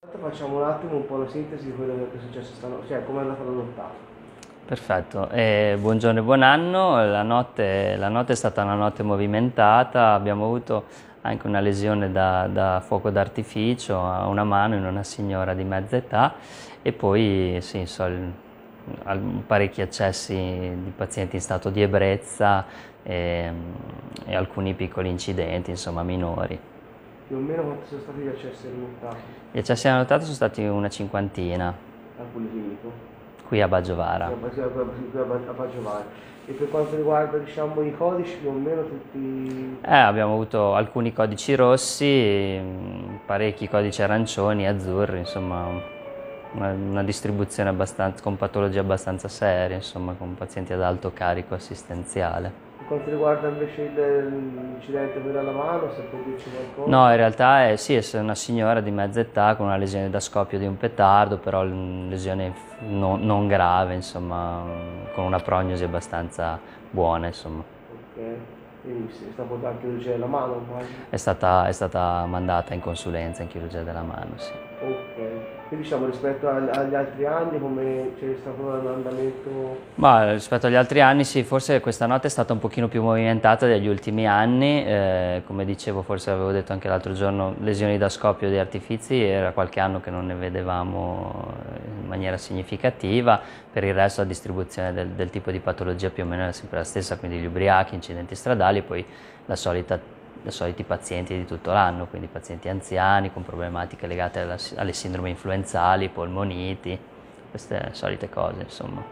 Facciamo un attimo un po' una sintesi di quello che è successo stanotte, cioè come è andata la nottata. Perfetto, buongiorno e buon anno. La notte è stata una notte movimentata, abbiamo avuto anche una lesione da fuoco d'artificio a una mano in una signora di mezza età e poi sì, parecchi accessi di pazienti in stato di ebbrezza e alcuni piccoli incidenti, insomma minori. Più o meno quanti sono stati gli accessi alla nottata Gli accessi alla nottata sono stati una cinquantina al Policlinico? qui a Baggiovara. A Baggiovare. E per quanto riguarda diciamo i codici più o meno tutti... Abbiamo avuto alcuni codici rossi, parecchi codici arancioni, azzurri, insomma una distribuzione con patologie abbastanza serie, insomma con pazienti ad alto carico assistenziale. Per quanto riguarda invece l'incidente per la mano, se puoi dirci qualcosa? No, in realtà è una signora di mezza età con una lesione da scoppio di un petardo, però lesione non grave, insomma, con una prognosi abbastanza buona, insomma. Ok, quindi è stato portato in chirurgia della mano, immagino? È stata mandata in consulenza in chirurgia della mano, sì. Ok, quindi diciamo rispetto agli altri anni come c'è stato un andamento? Ma rispetto agli altri anni sì, forse questa notte è stata un pochino più movimentata degli ultimi anni, come dicevo, forse avevo detto anche l'altro giorno, lesioni da scoppio di artifici, era qualche anno che non ne vedevamo in maniera significativa, per il resto la distribuzione del tipo di patologia più o meno era sempre la stessa, quindi gli ubriachi, incidenti stradali e poi i soliti pazienti di tutto l'anno, quindi pazienti anziani con problematiche legate alle sindromi influenzali, polmoniti, queste solite cose, insomma.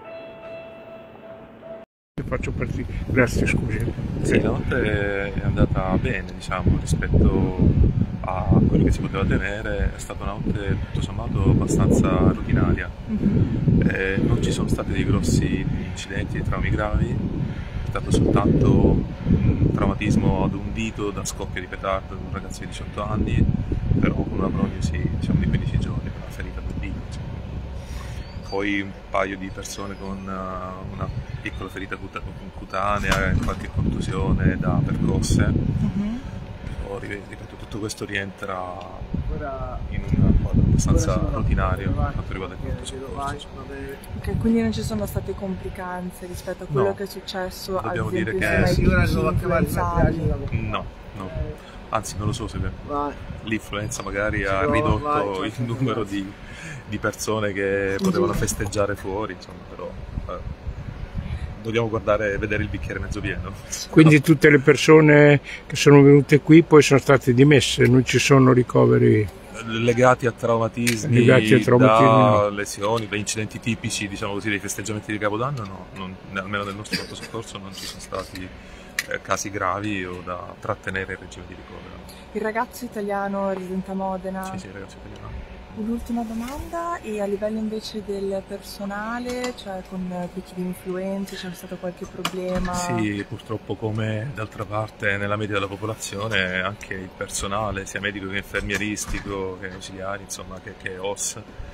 Faccio partire. Grazie, scusi. Sì, la notte è andata bene, diciamo, rispetto a quello che si poteva temere. È stata una notte tutto sommato abbastanza rutinaria. Non ci sono stati dei grossi incidenti e traumi gravi, è stato soltanto un traumatismo ad un dito da scoppio di petardo di un ragazzo di 18 anni, però con una prognosi diciamo, di 15 giorni, per una ferita del dito. Insomma. Poi un paio di persone con una piccola ferita cutanea e qualche contusione da percosse. Però ripeto, tutto questo rientra in un quadro abbastanza rutinario per quanto riguarda il pronto soccorso. Ok, quindi non ci sono state complicanze rispetto a quello che è successo ad Dobbiamo dire esempio che insieme ai tipi influenzali? no, anzi non lo so se l'influenza magari ha ridotto il numero di persone che potevano festeggiare fuori, insomma, però dobbiamo vedere il bicchiere mezzo pieno. Quindi tutte le persone che sono venute qui poi sono state dimesse, non ci sono ricoveri legati a traumatismi, da lesioni, da incidenti tipici, diciamo così, dei festeggiamenti di Capodanno, no, almeno nel nostro pronto soccorso non ci sono stati casi gravi o da trattenere in regime di ricovero. Il ragazzo italiano residente a Modena? Sì, il ragazzo italiano. Un'ultima domanda, e a livello invece del personale, cioè con picchi di influenze, c'è stato qualche problema? Sì, purtroppo come d'altra parte nella media della popolazione anche il personale, sia medico che infermieristico, che ausiliari, insomma che OS,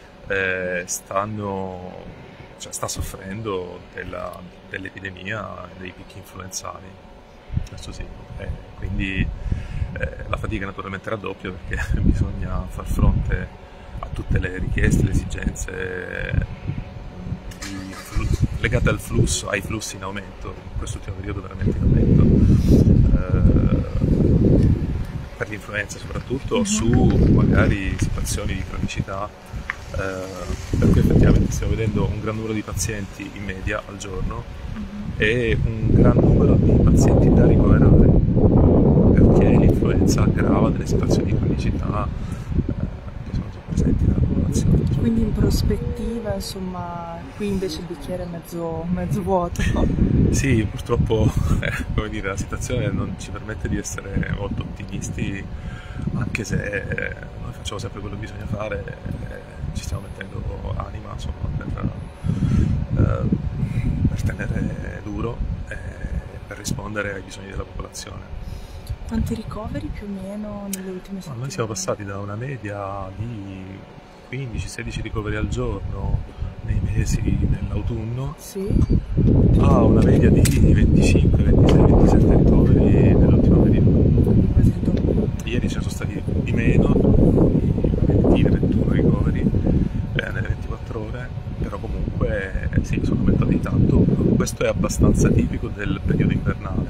sta soffrendo dell'epidemia e dei picchi influenzali, questo sì, quindi la fatica naturalmente raddoppia perché bisogna far fronte a tutte le richieste, le esigenze legate ai flussi in aumento, in quest'ultimo periodo veramente in aumento, per l'influenza soprattutto, su magari situazioni di cronicità, per cui effettivamente stiamo vedendo un gran numero di pazienti in media al giorno e un gran numero di pazienti da ricoverare, perché l'influenza aggrava delle situazioni di cronicità presenti nella popolazione. Quindi in prospettiva, insomma, qui invece il bicchiere è mezzo vuoto. Sì, purtroppo come dire, la situazione non ci permette di essere molto ottimisti, anche se noi facciamo sempre quello che bisogna fare, ci stiamo mettendo anima insomma, per tenere duro e per rispondere ai bisogni della popolazione. Quanti ricoveri più o meno nelle ultime settimane? Noi siamo passati da una media di 15-16 ricoveri al giorno nei mesi dell'autunno, sì, a una media di 25, 26, 27 ricoveri nell'ultimo periodo. Ieri ci sono stati di meno, 20, 21 ricoveri. abbastanza tipico del periodo invernale,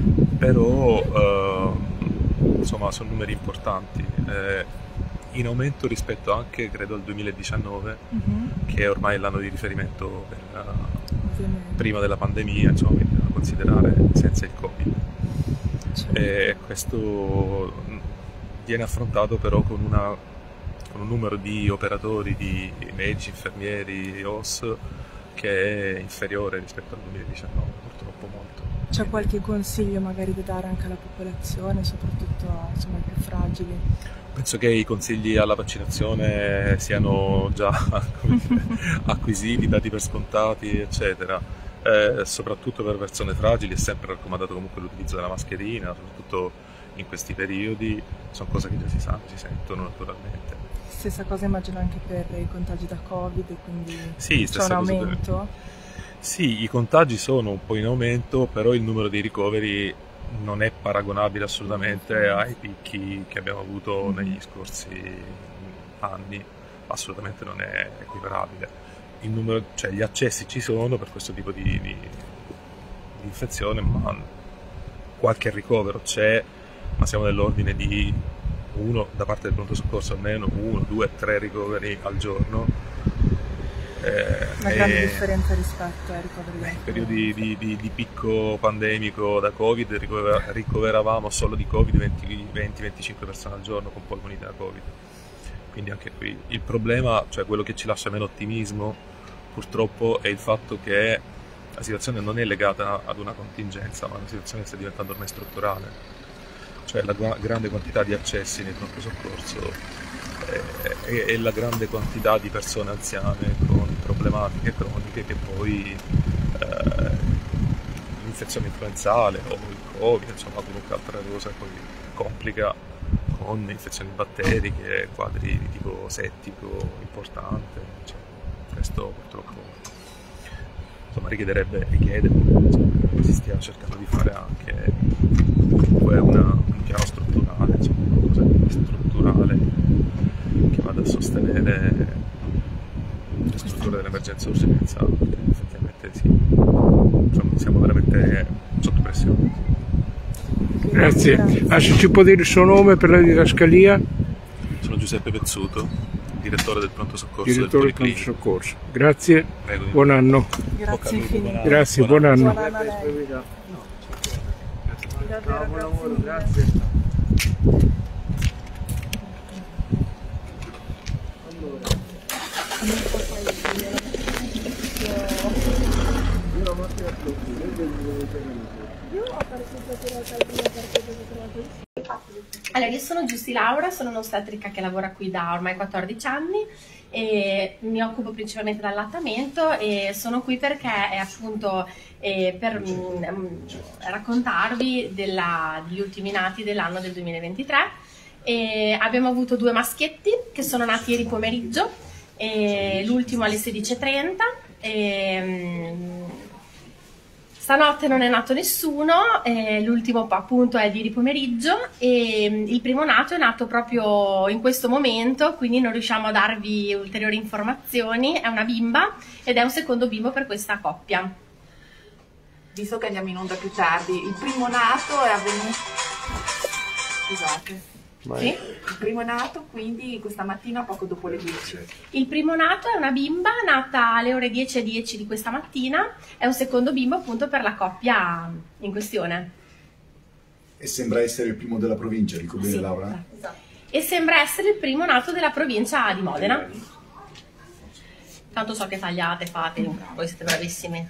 però insomma sono numeri importanti, in aumento rispetto anche credo al 2019, che è ormai l'anno di riferimento prima della pandemia, insomma, quindi da considerare senza il Covid. E questo viene affrontato però con un numero di operatori, di medici, infermieri, OS, che è inferiore rispetto al 2019, purtroppo molto. C'è qualche consiglio magari da dare anche alla popolazione, soprattutto insomma, ai più fragili? Penso che i consigli alla vaccinazione siano già acquisiti, dati per scontati, eccetera. Soprattutto per persone fragili è sempre raccomandato comunque l'utilizzo della mascherina, soprattutto in questi periodi, sono cose che già si sanno, si sentono naturalmente. Stessa cosa immagino anche per i contagi da Covid, quindi sì, c'è un aumento? Sì, i contagi sono un po' in aumento, però il numero dei ricoveri non è paragonabile assolutamente ai picchi che abbiamo avuto negli scorsi anni, assolutamente non è equiparabile. Il numero, cioè gli accessi ci sono per questo tipo di infezione, ma qualche ricovero c'è, ma siamo nell'ordine di uno da parte del pronto soccorso, almeno 1, 2, 3 ricoveri al giorno. Una grande differenza rispetto ai ricoveri. In periodi di picco pandemico da Covid ricoveravamo solo di Covid 20-25 persone al giorno con polmonite da Covid. Quindi anche qui il problema, cioè quello che ci lascia meno ottimismo purtroppo, è il fatto che la situazione non è legata ad una contingenza, ma la situazione sta diventando ormai strutturale. Cioè la grande quantità di accessi nel pronto soccorso e la grande quantità di persone anziane con problematiche croniche che poi l'infezione influenzale o il Covid, insomma qualunque altra cosa poi complica con infezioni batteriche, quadri di tipo settico importante, cioè, questo purtroppo insomma richiede, come si stia cercando di fare anche comunque un piano strutturale, insomma, qualcosa di strutturale che vada a sostenere le strutture dell'emergenza urgenza, perché effettivamente sì, insomma, siamo veramente sotto pressione. Grazie. Se ci può dire il suo nome per la didascalia? Sono Giuseppe Pezzuto, direttore del pronto soccorso Direttore del del Policlinico. pronto soccorso. Grazie, Prego. buon anno. Grazie infinite. Grazie, buon anno. Buon anno a lei. Ciao, buon lavoro, grazie. Allora, io sono Giussi Laura, sono un'ostetrica che lavora qui da ormai 14 anni e mi occupo principalmente dell'allattamento e sono qui perché è appunto per raccontarvi degli ultimi nati dell'anno del 2023. E abbiamo avuto 2 maschietti che sono nati ieri pomeriggio, l'ultimo alle 16:30. Stanotte non è nato nessuno, l'ultimo appunto è di ieri pomeriggio e il primo nato è nato proprio in questo momento, quindi non riusciamo a darvi ulteriori informazioni. È una bimba ed è un secondo bimbo per questa coppia. Visto che andiamo in onda più tardi, il primo nato è avvenuto... Scusate. Sì? Il primo nato quindi questa mattina poco dopo le 10. Il primo nato è una bimba nata alle ore 10:10 di questa mattina, è un secondo bimbo appunto per la coppia in questione. E sembra essere il primo della provincia, dico bene, Sì, Laura? esatto. E sembra essere il primo nato della provincia di Modena. Tanto so che tagliate, fate, voi siete bravissimi.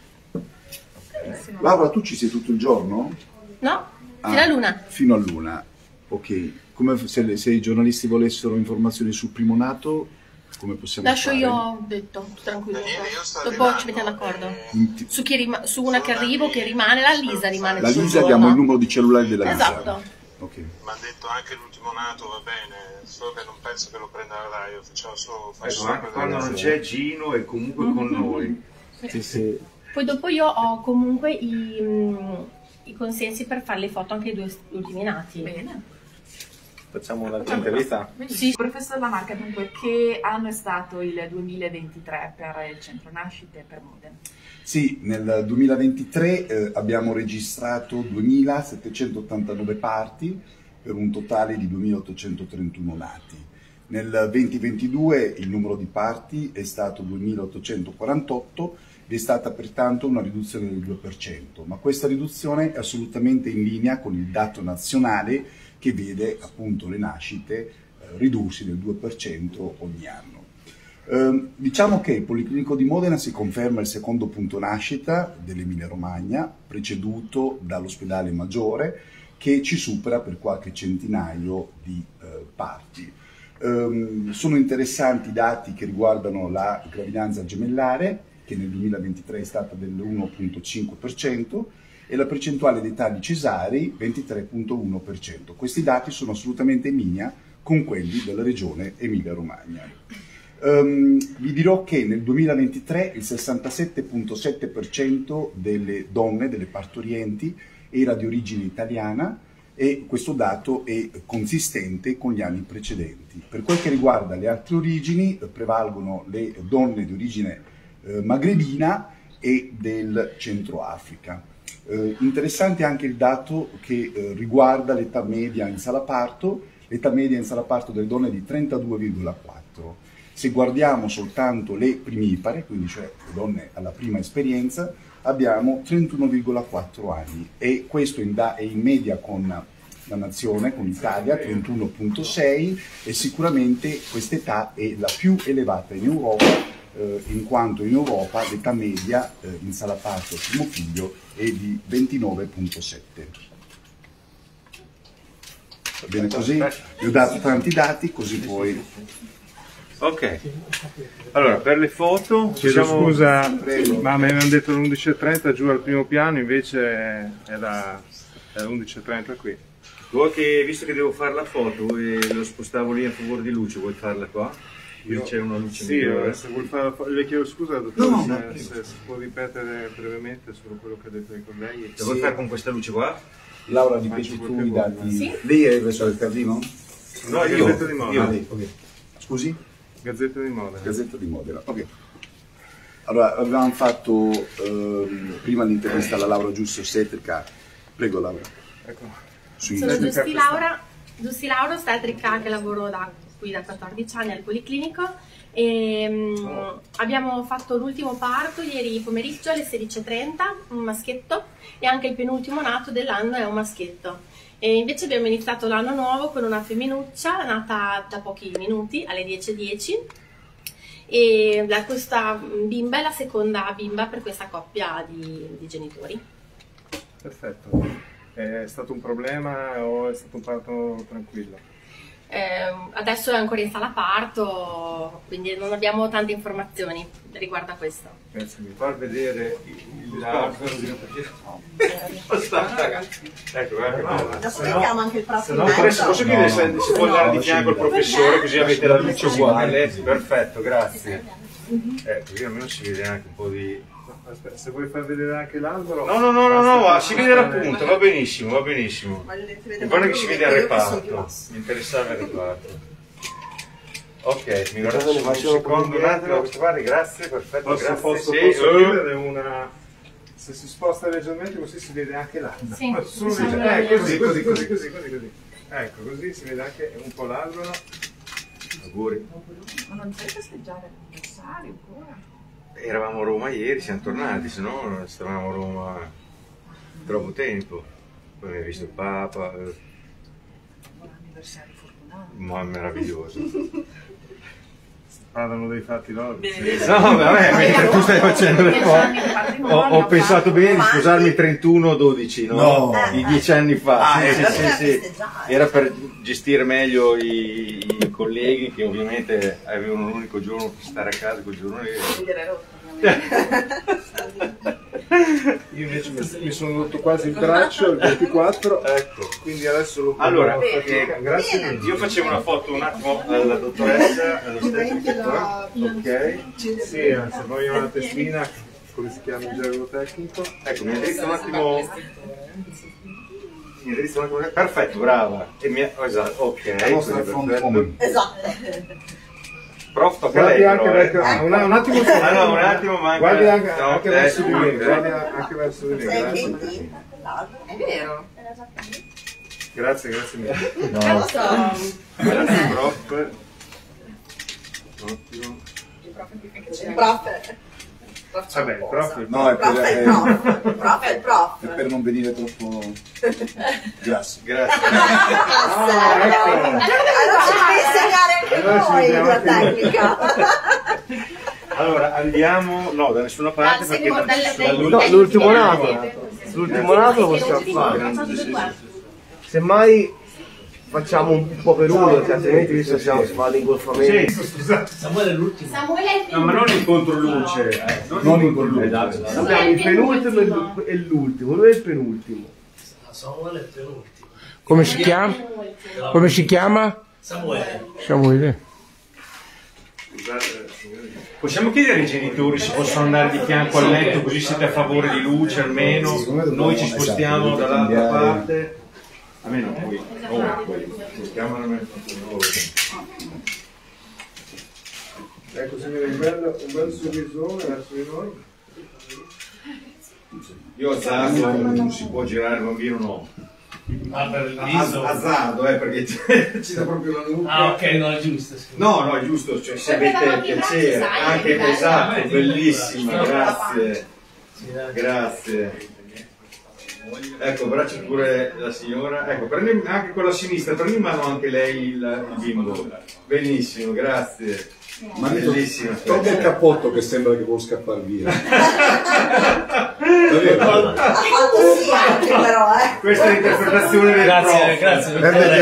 Laura, tu ci sei tutto il giorno? No? Fino all'1. Fino all'1. Ok, come se i giornalisti volessero informazioni sul primo nato, come possiamo Lascio fare? io, ho detto, tranquillo. Dopo ci mettiamo d'accordo. Su una che arrivo, che rimane, la Lisa rimane. La tutto Lisa, giorno. diamo il numero di cellulare della Lisa. Esatto. Ok. Mi hanno detto anche l'ultimo nato va bene, solo che non penso che lo prenda la radio, facciamo solo Anche quando non c'è Gino è comunque con noi. Sì, sì. Poi dopo io ho comunque i consensi per fare le foto anche ai 2 ultimi nati. Bene. Facciamo un'intervista? Sì. Professor Lamarca, dunque, che anno è stato il 2023 per il centro nascite per Modena? Sì, nel 2023 abbiamo registrato 2.789 parti per un totale di 2.831 nati. Nel 2022 il numero di parti è stato 2.848, vi è stata pertanto una riduzione del 2%, ma questa riduzione è assolutamente in linea con il dato nazionale che vede appunto le nascite ridursi del 2% ogni anno. Diciamo che il Policlinico di Modena si conferma il secondo punto nascita dell'Emilia Romagna, preceduto dall'ospedale Maggiore, che ci supera per qualche centinaio di parti. Sono interessanti i dati che riguardano la gravidanza gemellare, che nel 2023 è stata dell'1,5%, e la percentuale di età di cesarei 23,1%. Questi dati sono assolutamente in linea con quelli della regione Emilia-Romagna. Vi dirò che nel 2023 il 67,7% delle donne, delle partorienti, era di origine italiana, e questo dato è consistente con gli anni precedenti. Per quel che riguarda le altre origini, prevalgono le donne di origine magrebina e del Centro Africa. Interessante anche il dato che riguarda l'età media in sala parto. L'età media in sala parto delle donne è di 32,4. Se guardiamo soltanto le primipare, quindi cioè le donne alla prima esperienza, abbiamo 31,4 anni, e questo è in media con la nazione, con l'Italia, 31,6, e sicuramente quest'età è la più elevata in Europa, in quanto in Europa l'età media in sala parto al primo figlio è di 29,7. Va bene così? Vi ho dato tanti dati, così poi... Ok, allora per le foto... Chiedo scusa, ma mi avevano detto l'11.30 giù al primo piano, invece era l'11.30 qui. Vuoi che, visto che devo fare la foto e lo spostavo lì a favore di luce, vuoi farla qua? C'è una luce migliore. Se vuol fare le chiedo scusa, dottore, se si può ripetere brevemente solo quello che ha detto ai colleghi. Lo vuoi fare con questa luce qua? Laura, ripeti tu i dati. Sì? Lei è il verso del Cardino? No, io. Gazzetta di Modena. Okay. Scusi? Gazzetta di Modena. Gazzetta di Modena, ok. Allora, avevamo fatto prima l'intervista alla Laura Giussi ostetrica. Prego Laura. Ecco. Sono Giussi Laura, ostetrica, che lavoro qui da 14 anni al Policlinico, e abbiamo fatto l'ultimo parto ieri pomeriggio alle 16:30, un maschietto, e anche il penultimo nato dell'anno è un maschietto. E invece abbiamo iniziato l'anno nuovo con una femminuccia nata da pochi minuti, alle 10:10, e questa bimba è la seconda bimba per questa coppia di genitori. Perfetto. È stato un problema o è stato un parto tranquillo? Adesso è ancora in sala parto, quindi non abbiamo tante informazioni riguardo a questo. Grazie mille. Far vedere il laser. Ecco, Aspettiamo anche il prossimo. Posso chiedere se si può andare di fianco al professore, così avete la luce uguale? Perfetto, grazie. Ecco, così almeno si vede anche un po' di... Aspetta, se vuoi far vedere anche l'albero... No, si vede la punta, va benissimo, va benissimo. Guarda che si vede al reparto, mi interessava il reparto. Ok, mi guardate un secondo, un attimo, guarda, grazie, perfetto, grazie. Posso chiedere una... Se si sposta leggermente così si vede anche l'albero. Sì, così. Ecco, così si vede anche un po' l'albero. Auguri. Ma non c'è festeggiare l'anniversario ancora? Eravamo a Roma ieri, siamo tornati, se no stavamo a Roma troppo tempo. Poi mi ha visto il Papa. Buon anniversario fortunato. Ma meraviglioso. Parlano dei fatti loro. No, vabbè, mentre tu stai facendo le foto, ho pensato bene di sposarmi 31-12, no? Di 10 anni fa. Sì. Era per gestire meglio i colleghi che ovviamente avevano un unico giorno per stare a casa quel giorno lì. Io invece mi sono rotto quasi il braccio il 24, ecco. Quindi adesso lo allora, grazie. Io facevo una foto un attimo alla dottoressa, all'ostetrica. Ok, sì, se voglio una testina, come si chiama il gergo tecnico? Ecco, mi ha detto un attimo. Perfetto, brava. Esatto, ok. La nostra front woman. Esatto. Prof, tocca a lei. Un attimo. Allora, un attimo, manca. Guardi anche verso di me, guardi anche verso di me. Grazie. È vero. Grazie mille. Grazie, prof. Ottimo. Il prof. Vabbè, il prof. No, è Prof è il prof. Prof è il prof. È per non venire troppo grasso. Grazie. Allora ci insegnare anche noi la tecnica. Allora, andiamo, no, da nessuna parte perché l'ultimo nato lo possiamo fare. Semmai facciamo un po' per uno, perché altrimenti visto siamo fatti in golfamento. Sì, scusate. Samuele è l'ultimo. No, ma non in controluce. Non in controluce. Abbiamo il penultimo e l'ultimo, lui è il penultimo. Samuele è il penultimo. Come si chiama? Come si chiama? Samuele. Possiamo chiedere ai genitori se possono andare di fianco al letto così siete a favore di luce almeno? Noi ci spostiamo dall'altra parte. A me non qui. Spostiamo Ecco, se viene un bel sorrisone verso di noi. Io azzardo, non si può girare il bambino, no. Per il viso. Azzardo, perché ci dà proprio la nuca. Ah, ok, no, è giusto. No, è giusto, cioè, se avete piacere, anche esatto, bellissima, grazie. Grazie. Ecco, abbraccia pure la signora. Ecco, prendi anche con la sinistra, prendi in mano anche lei il bimbo. Benissimo, grazie. Ma bellissima. togli il cappotto che sembra che vuol scappare via. Questa è l'interpretazione del prof. Grazie.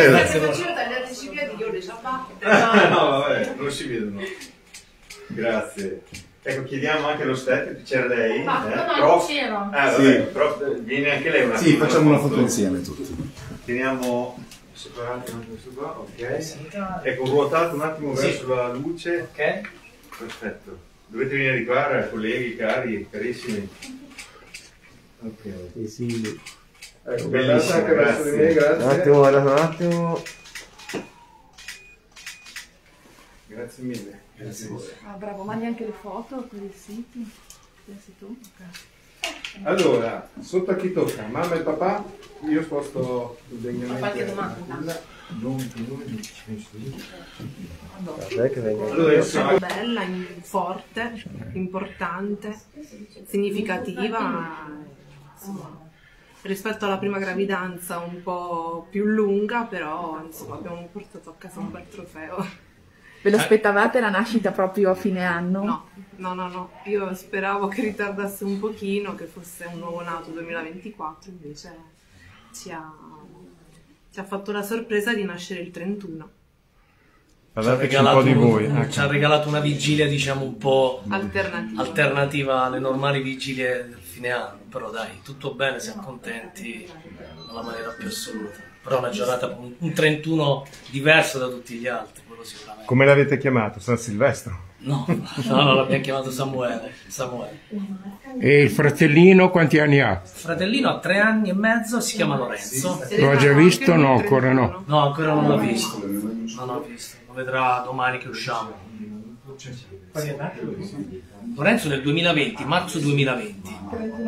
No, vabbè, non si vedono. Grazie. Ecco, chiediamo anche lo step, c'era lei? Prof? Vabbè, prof, viene anche lei un attimo. Sì, facciamo una foto insieme tutti. Teniamo separati anche questo qua, ok. Ecco, ruotate un attimo verso la luce. Ok. Perfetto. Dovete venire di qua, colleghi, cari, carissimi. Ok. Sì. Ecco, guardate anche verso di me, grazie. Un attimo. Grazie mille. Grazie. Ah, bravo, mandi anche le foto per il sito. Pensi tu? Ok. Allora, sotto a chi tocca? Mamma e papà? Io sposto degnamente. Qualche domanda? Allora, bella, forte, importante, significativa, insomma, rispetto alla prima gravidanza un po' più lunga, però insomma abbiamo portato a casa un bel trofeo. Ve lo aspettavate la nascita proprio a fine anno? No, io speravo che ritardasse un pochino, che fosse un nuovo nato 2024, invece ci ha fatto la sorpresa di nascere il 31. Parlateci un po' di voi. Ci ha regalato una vigilia, diciamo, un po' alternativa alle normali vigilie del fine anno, però dai, tutto bene, siamo contenti nella maniera più assoluta. Però una giornata, un 31 diverso da tutti gli altri, quello sicuramente. Come l'avete chiamato? San Silvestro? No, l'abbiamo chiamato Samuele. E il fratellino quanti anni ha? Il fratellino ha 3 anni e mezzo, si chiama Lorenzo. Lo ha già visto? No, ancora no. No, ancora non l'ha visto. Non l'ho visto. Lo vedrà domani che usciamo. Sì. Lorenzo nel 2020, marzo 2020.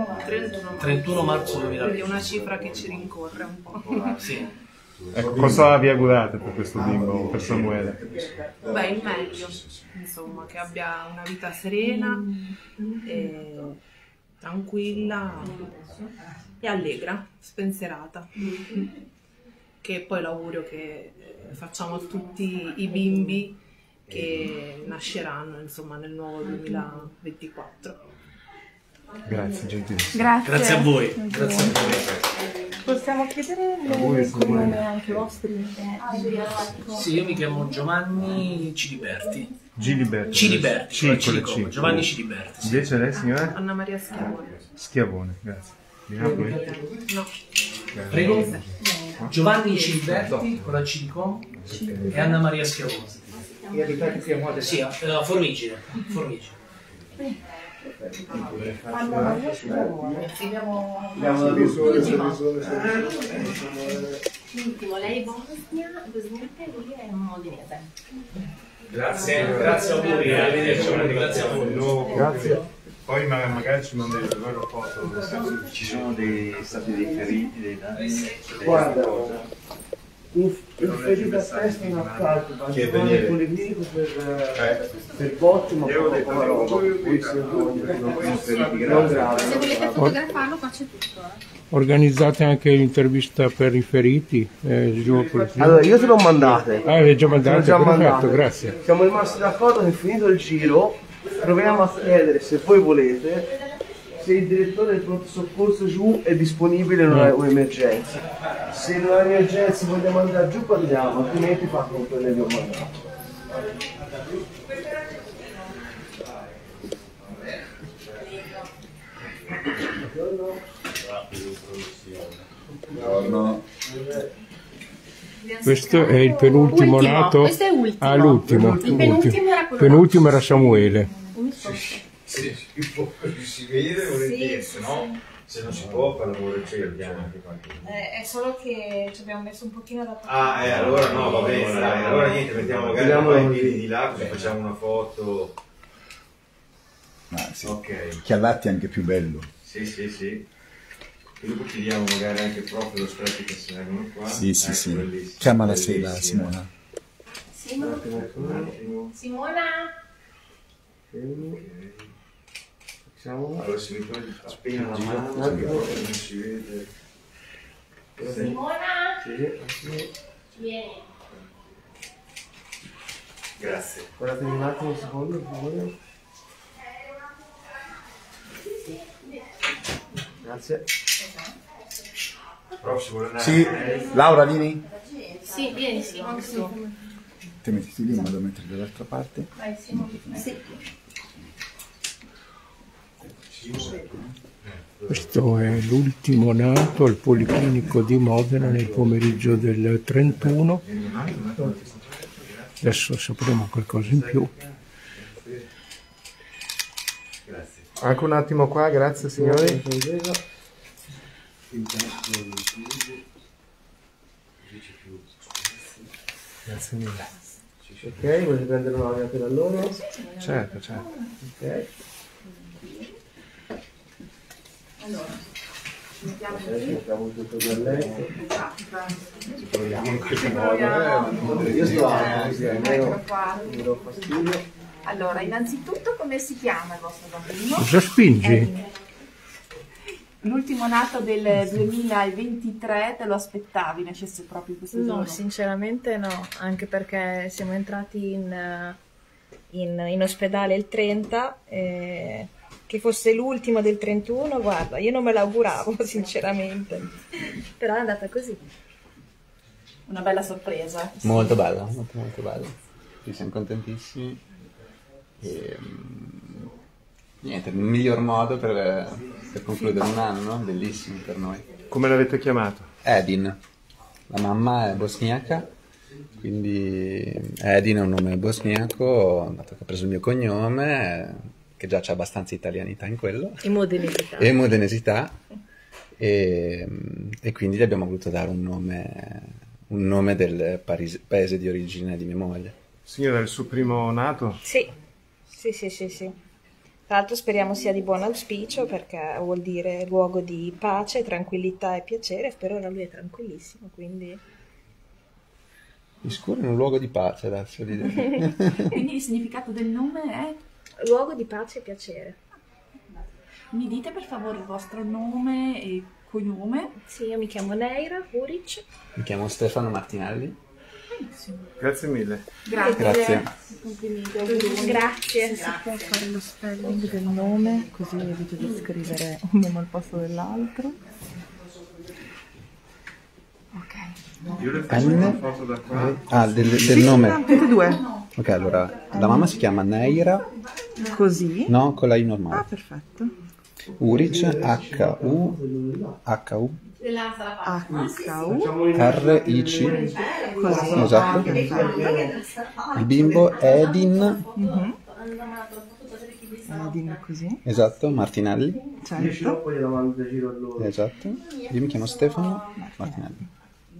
31 marzo 2020. È una cifra che ci rincorre un po'. Sì. Ecco, cosa vi augurate per questo bimbo, per Samuele? Beh, il meglio, insomma, che abbia una vita serena, e tranquilla e allegra, spensierata. Che è poi l'augurio che facciamo a tutti i bimbi che nasceranno, insomma, nel nuovo 2024. Grazie, gentilissimo. Grazie a voi. Grazie a voi. Possiamo chiedere il cognome anche vostri? Sì, io mi chiamo Giovanni Ciliberti. Giliberti. Giovanni Ciliberti. Sì. Invece lei, signora? Anna Maria Schiavone. Schiavone, grazie. Di Napoli? No. Prego. Giovanni Ciliberti con la C di Como e Anna Maria Schiavone. E abitate qui a Modena? Sì, a Formigine. L'ultimo, lei bosniaca e lui è modenese. Grazie, auguri, arrivederci, grazie a voi. Grazie. Poi magari ci mandate una foto. Ci sono stati dei feriti, dei danni? Guarda, un ferito a testa e un assalto, ma ci vuole il policlinico per botte, ma poca roba. Poi se non grave. Se volete fotografarlo, qua c'è tutto. Organizzate anche l'intervista per i feriti? Allora, io te l'ho mandate. Ah, le già mandate? Già Perfetto, mandate. grazie. Siamo rimasti d'accordo che finito il giro proviamo a chiedere, se voi volete, se il direttore del pronto soccorso giù è disponibile in un'emergenza. Se in un'emergenza vogliamo andare giù parliamo, altrimenti fa con quelle che ho mandato. Buongiorno. Questo è il penultimo Ultimo, nato? questo è ultimo. Ah, l'ultimo. Il penultimo era quello Penultimo era Samuele. Si vede volentieri, se no, se non si può, per l'amore del cielo, diamo anche qualche. È solo che ci abbiamo messo un pochino da Allora no, va bene, dai, allora niente, mettiamo magari i piedi di là, così facciamo una foto. Ah, sì. Ok. Chiavatti è anche più bello. Sì. E dopo chiediamo magari anche proprio lo strati che servono qua. Sì. Bellissimo. Chiamala Simona. Simona? Allora si mi toglie appena la mano, non si vede. Simona? Sì. Vieni. Grazie. Guardate un attimo, un secondo, per favore. Grazie. Prossimo vuole andare. Sì, Laura vieni? Sì, vieni Simona. Te metti lì, vado a mettere dall'altra parte. Vai Simona. Sì. Questo è l'ultimo nato al Policlinico di Modena nel pomeriggio del 31. Adesso sapremo qualcosa in più. Anche un attimo qua, grazie signori. Grazie mille. Ok, volete prendere una anche da loro? Certo. Ok. Mettiamo tutto dal letto. Ci proviamo in qualche modo. Io sto almeno mi do fastidio. Allora, innanzitutto come si chiama il vostro bambino? Cosa spingi? L'ultimo nato del 2023, te lo aspettavi nascesse proprio questo giorno? No, sinceramente no, anche perché siamo entrati in ospedale il 30, che fosse l'ultimo del 31, guarda, io non me l'auguravo sinceramente, però è andata così. Una bella sorpresa. Molto bella, molto bella. Ci siamo contentissimi. E, niente, il miglior modo per concludere un anno, bellissimo per noi. Come l'avete chiamato? Edin. La mamma è bosniaca, quindi Edin è un nome bosniaco, dato che ha preso il mio cognome, che già c'è abbastanza italianità in quello. E modenesità. E modenesità. E quindi gli abbiamo voluto dare un nome del paese di origine di mia moglie. Signora, è il suo primo nato? Sì. Tra l'altro speriamo sia di buon auspicio perché vuol dire luogo di pace, tranquillità e piacere. Per ora lui è tranquillissimo, quindi... Mi sicuro in un luogo di pace adesso. Quindi il significato del nome è? Luogo di pace e piacere. Mi dite per favore il vostro nome e cognome? Sì, io mi chiamo Neira Huric. Mi chiamo Stefano Martinelli. Grazie mille. Grazie. Grazie. Si può fare lo spelling del nome così evito di scrivere un nome al posto dell'altro. Ok. Io le faccio una foto da qua. Del nome. Tutte e due. Ok, allora la mamma si chiama Neira. Così? No, con la I normale. Ah, perfetto. Uric, H-U. R-I-C. Così. Esatto. Il bimbo Edin. wedding così. Esatto, Martinelli. Certo. Poi la mando da giro a loro. Esatto. Io mi chiamo Stefano Martinelli.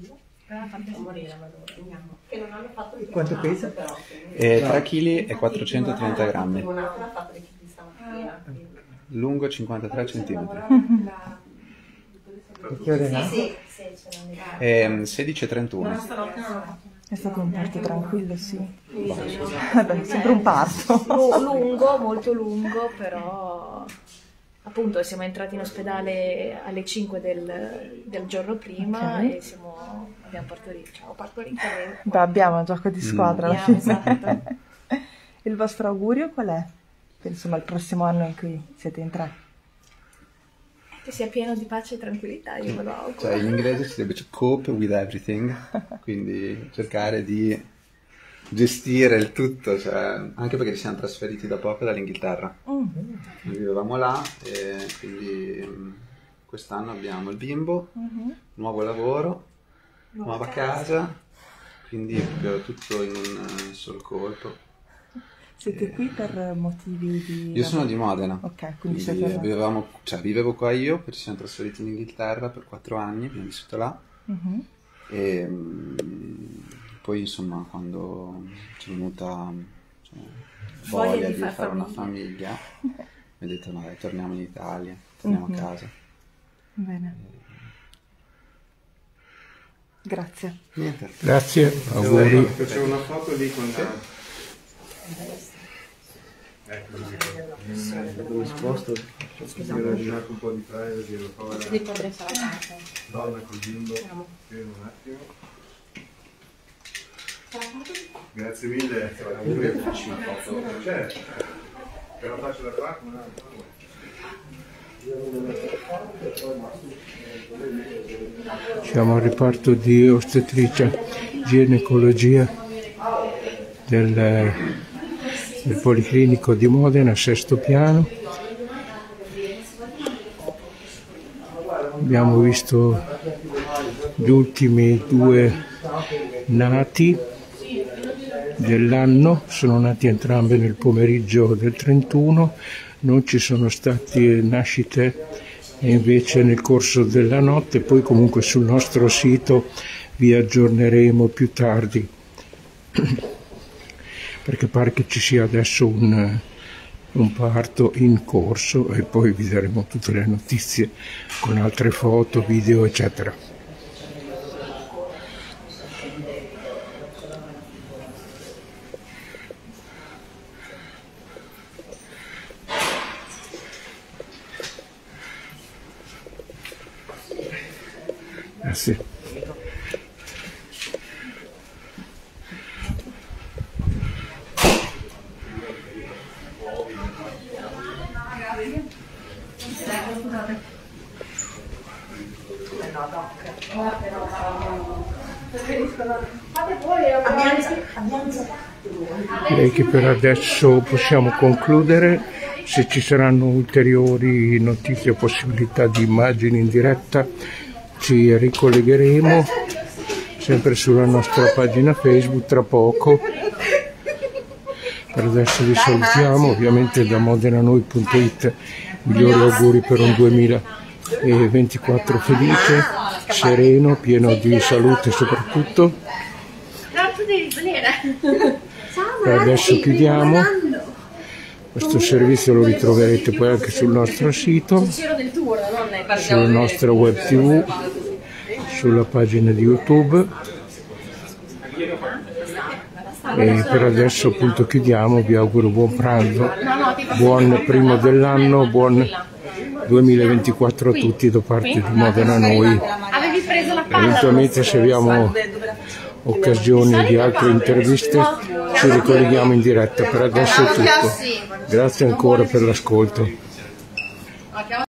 Quanto pesa? 3 kg e 430 grammi. Lungo 53 cm. Che ore è? 16:31. È stato un parto tranquillo, sì. Vabbè, sempre un parto. Lungo, molto lungo, però appunto siamo entrati in ospedale alle 5 del giorno prima e abbiamo partorito. Beh, abbiamo un gioco di squadra alla fine. Esatto. Il vostro augurio qual è? Per, insomma, il prossimo anno in cui siete in 3. Che sia pieno di pace e tranquillità, io me lo auguro. Cioè, in inglese si dice cope with everything, quindi cercare di gestire il tutto, cioè, anche perché ci siamo trasferiti da poco dall'Inghilterra. Noi vivevamo là e quindi quest'anno abbiamo il bimbo, nuovo lavoro, nuova casa, quindi proprio tutto in un solo colpo. Siete qui per motivi di... Io sono di Modena, ok, quindi vivevo qua io, poi ci siamo trasferiti in Inghilterra per 4 anni, abbiamo vissuto là e poi insomma quando c'è venuta voglia di fare una famiglia mi ho detto no dai, torniamo in Italia, torniamo a casa. Bene. Grazie. Niente. Grazie, auguri. Facevo una foto lì con Dove sposto? Ho ragionato un po' di privacy e lo fa Di progresso alla casa. donna col bimbo. Un attimo. Grazie mille. Faccio una foto. Certo. Te la faccio da qua con Siamo al reparto di ostetricia ginecologia del Policlinico di Modena, 6° piano. Abbiamo visto gli ultimi 2 nati dell'anno, sono nati entrambi nel pomeriggio del 31, non ci sono state nascite invece nel corso della notte, poi comunque sul nostro sito vi aggiorneremo più tardi, perché pare che ci sia adesso un parto in corso e poi vi daremo tutte le notizie con altre foto, video, eccetera. Grazie. Direi che per adesso possiamo concludere. Se ci saranno ulteriori notizie o possibilità di immagini in diretta ci ricollegheremo sempre sulla nostra pagina Facebook tra poco. Per adesso vi salutiamo, ovviamente da modenanoi.it, migliori auguri per un 2024 felice, sereno, pieno di salute soprattutto. Per adesso chiudiamo, questo servizio lo ritroverete poi anche sul nostro sito, sulla nostra web tv, sulla pagina di YouTube. E per adesso appunto chiudiamo, vi auguro buon pranzo, buon primo dell'anno, buon 2024 a tutti da parte di Modena Noi. Eventualmente se abbiamo occasioni di altre interviste ci ricolleghiamo in diretta. Per adesso è tutto, grazie ancora per l'ascolto.